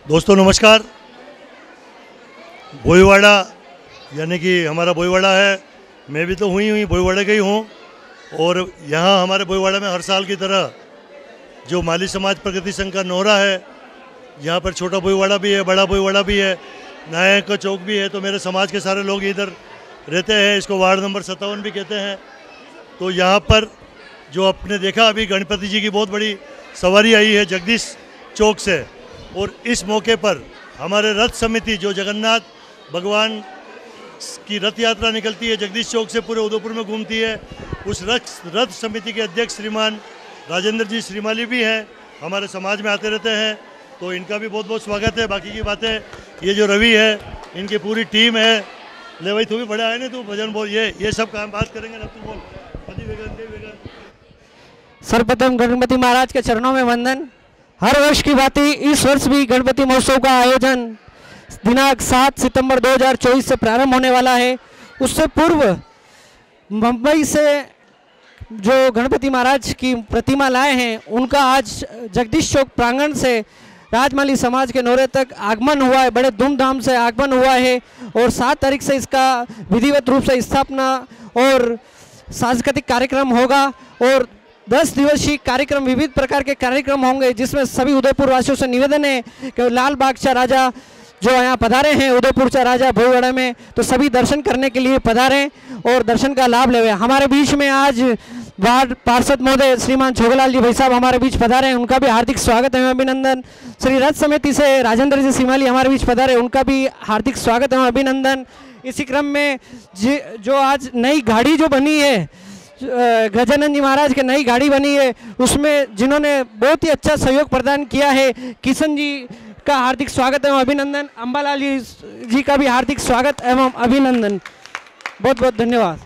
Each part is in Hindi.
दोस्तों नमस्कार। भोईवाड़ा यानी कि हमारा भोईवाड़ा है, मैं भी तो हुई भोईवाड़े का ही हूँ। और यहाँ हमारे भोईवाड़ा में हर साल की तरह जो माली समाज प्रगति संघ का नोहरा है, यहाँ पर छोटा भोईवाड़ा भी है, बड़ा भोईवाड़ा भी है, नायक का चौक भी है। तो मेरे समाज के सारे लोग इधर रहते हैं। इसको वार्ड नंबर 57 भी कहते हैं। तो यहाँ पर जो आपने देखा अभी गणपति जी की बहुत बड़ी सवारी आई है जगदीश चौक से। और इस मौके पर हमारे रथ समिति जो जगन्नाथ भगवान की रथ यात्रा निकलती है जगदीश चौक से पूरे उदयपुर में घूमती है, उस रथ समिति के अध्यक्ष श्रीमान राजेंद्र जी श्रीमाली भी हैं, हमारे समाज में आते रहते हैं। तो इनका भी बहुत बहुत स्वागत है। बाकी की बातें ये जो रवि है, इनकी पूरी टीम है। ले भाई तू भी बड़ा है ना, तू भजन बोल, ये सब काम बात करेंगे ना, तू बोल। सर्वप्रथम गणपति महाराज के चरणों में वंदन। हर वर्ष की भांति इस वर्ष भी गणपति महोत्सव का आयोजन दिनांक 7 सितंबर 2024 से प्रारंभ होने वाला है। उससे पूर्व मुंबई से जो गणपति महाराज की प्रतिमा लाए हैं, उनका आज जगदीश चौक प्रांगण से राजमाली समाज के नोरे तक आगमन हुआ है। बड़े धूमधाम से आगमन हुआ है और 7 तारीख से इसका विधिवत रूप से स्थापना और सांस्कृतिक कार्यक्रम होगा। और 10 दिवसीय कार्यक्रम, विविध प्रकार के कार्यक्रम होंगे, जिसमें सभी उदयपुर वासियों से निवेदन है कि लाल बागचा राजा जो यहाँ पधारे हैं उदयपुर चा राजा भोईवाड़ा में, तो सभी दर्शन करने के लिए पधारें और दर्शन का लाभ लेवे। हमारे बीच में आज वार्ड पार्षद महोदय श्रीमान छोगलाल जी भाई साहब हमारे बीच पधारे हैं, उनका भी हार्दिक स्वागत एवं अभिनंदन। श्री रथ समिति से राजेंद्र जी श्रीमाली हमारे बीच पधारे, उनका भी हार्दिक स्वागत एवं अभिनंदन। इसी क्रम में जो आज नई गाड़ी जो बनी है, गजानन जी महाराज की नई गाड़ी बनी है, उसमें जिन्होंने बहुत ही अच्छा सहयोग प्रदान किया है, किशन जी का हार्दिक स्वागत एवं अभिनंदन। अंबालाल जी का भी हार्दिक स्वागत एवं अभिनंदन। बहुत बहुत धन्यवाद।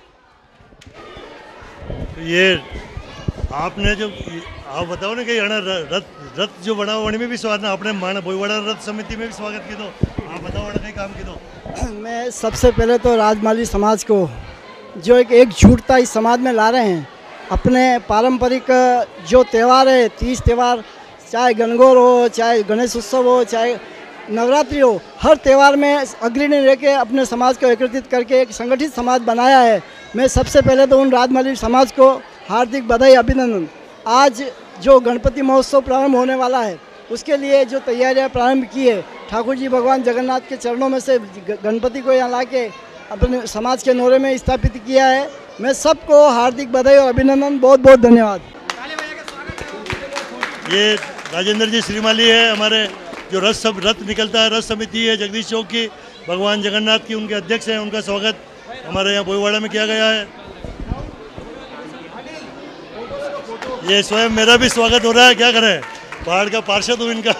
ये आपने जो आप बताओ ना कि रथ जो बना हुआ में भी स्वागत, आपने माना भोईवाड़ा रथ समिति में भी स्वागत की, तो आप बताओ ना कहीं काम की दो। मैं सबसे पहले तो राजमाली समाज को जो एक झूठता इस समाज में ला रहे हैं, अपने पारंपरिक जो त्यौहार है, 30 त्यौहार, चाहे गणगौर हो, चाहे गणेश उत्सव हो, चाहे नवरात्रि हो, हर त्यौहार में अग्रणी रह के अपने समाज को एकत्रित करके एक संगठित समाज बनाया है। मैं सबसे पहले तो उन राजमाली समाज को हार्दिक बधाई अभिनंदन। आज जो गणपति महोत्सव प्रारंभ होने वाला है, उसके लिए जो तैयारियां प्रारंभ की है, ठाकुर जी भगवान जगन्नाथ के चरणों में से गणपति को यहाँ ला के अपने समाज के नोरे में स्थापित किया है। मैं सबको हार्दिक बधाई और अभिनंदन, बहुत बहुत धन्यवाद। ये राजेंद्र जी श्रीमाली है, हमारे जो रथ निकलता है, रथ समिति है जगदीश चौक की, भगवान जगन्नाथ की, उनके अध्यक्ष हैं। उनका स्वागत हमारे यहाँ भोईवाड़ा में किया गया है। ये स्वयं मेरा भी स्वागत हो रहा है, क्या करें, पहाड़ का पार्षद हूँ इनका।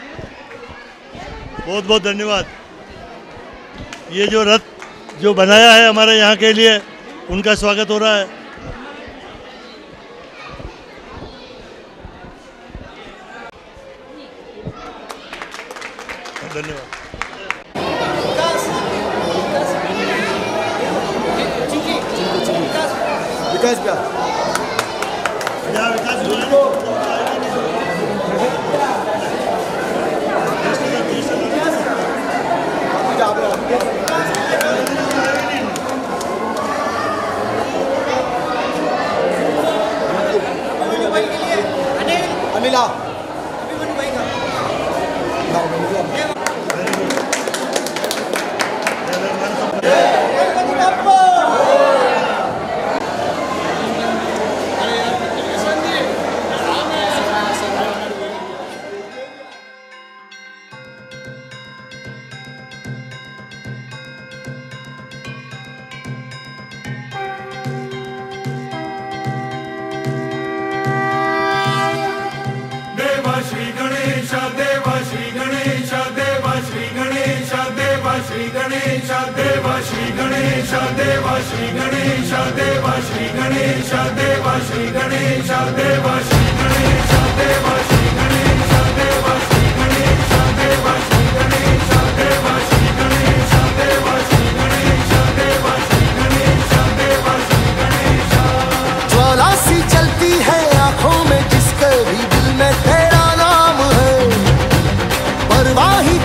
बहुत बहुत धन्यवाद। ये जो रथ जो बनाया है हमारे यहाँ के लिए, उनका स्वागत हो रहा है। धन्यवाद। विकास अनिला ज्वाला सी चलती है आंखों में, जिसके भी दिल में तेरा नाम है। परवाही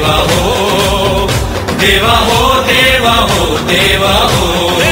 देवा हो, देवा हो, देवा हो, देवा हो।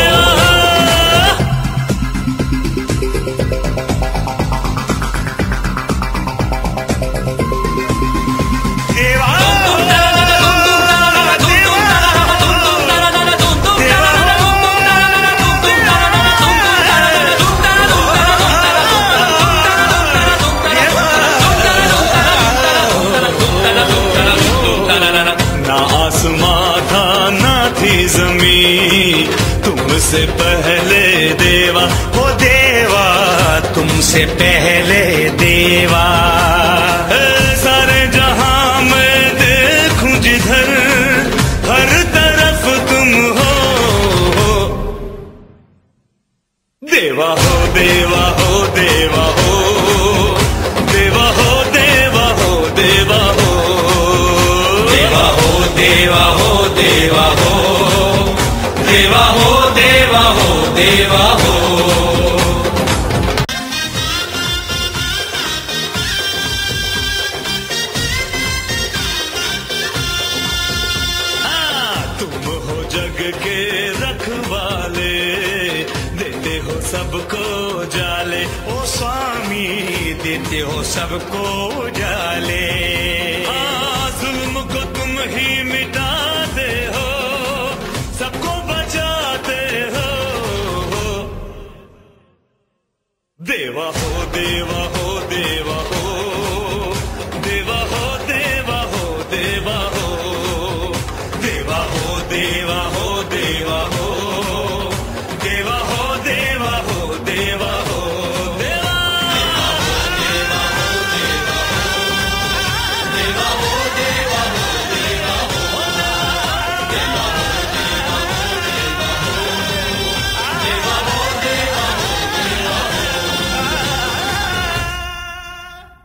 तुमसे पहले देवा, हो देवा तुमसे पहले देवा। सारे जहां में देखूं जिधर, हर तरफ तुम हो। देवा हो, देवा हो, देवा हो, देवा हो, देवा हो, देवा हो, देवा हो, देवा हो, देवा हो, देवा हो, देवा हो, देवा हो। तुम हो जग के रखवाले, देते हो सबको जाले, ओ स्वामी देते हो सबको जाले। जुल्म को तुम ही मिटाते हो, सबको बचाते हो। देवा हो, देवा हो, देवा हो, देवा हो, देवा हो, देवा हो, देवा हो, देवा हो, देवा हो, देवा हो, देवा हो, देवा हो, देवा, देवा हो, देवा हो, देवा हो, देवा हो, देवा हो, देवा हो, देवा हो, देवा हो, देवा हो, देवा हो, देवा हो।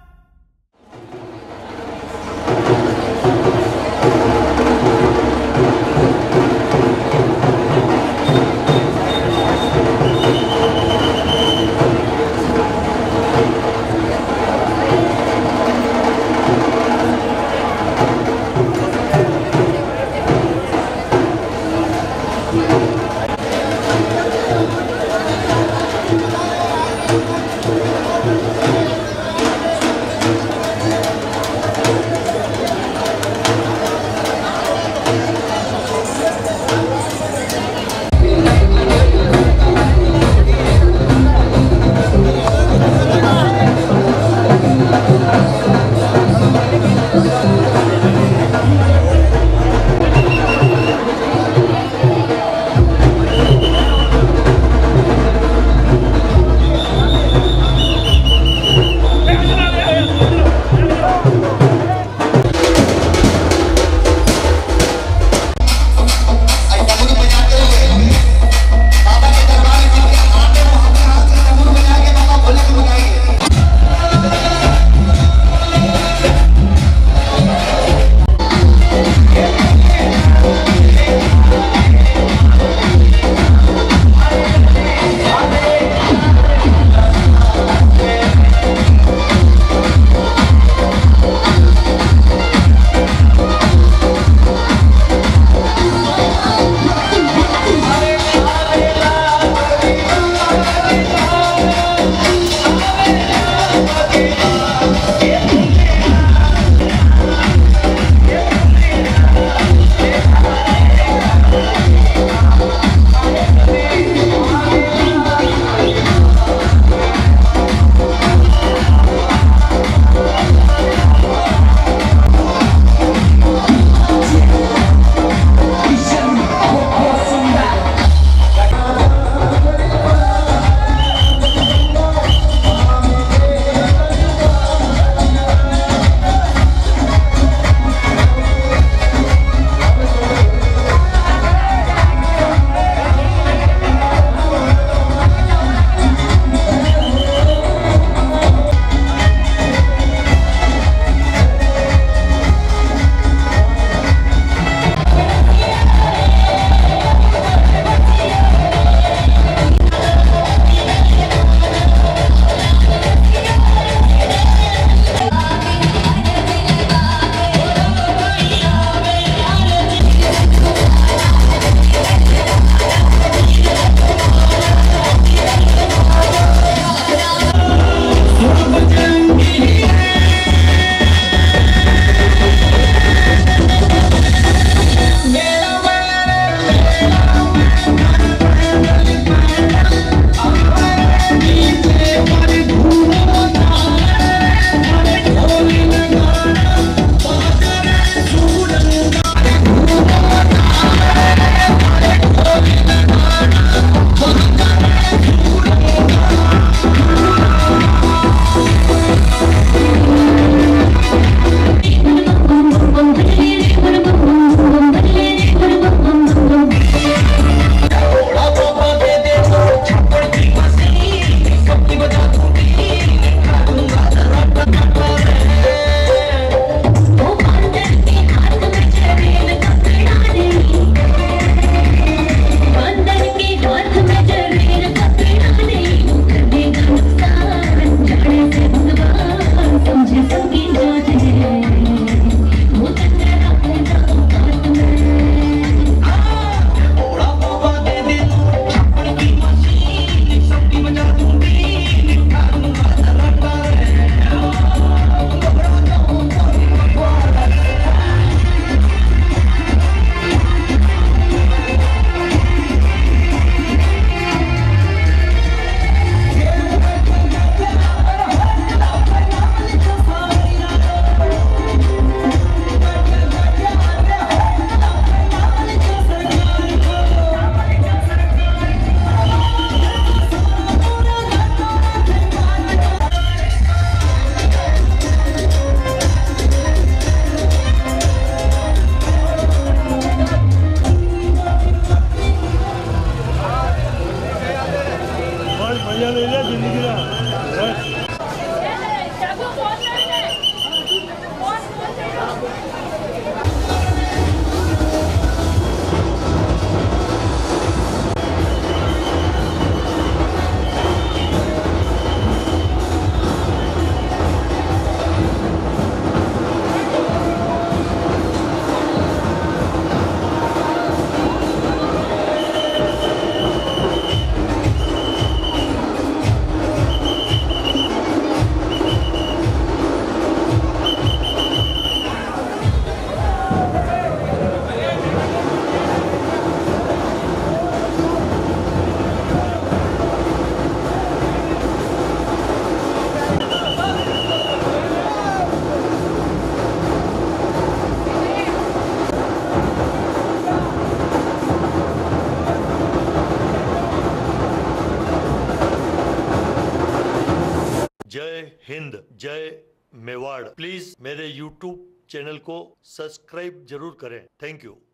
जय हिंद, जय मेवाड़। प्लीज मेरे YouTube चैनल को सब्सक्राइब जरूर करें। Thank you.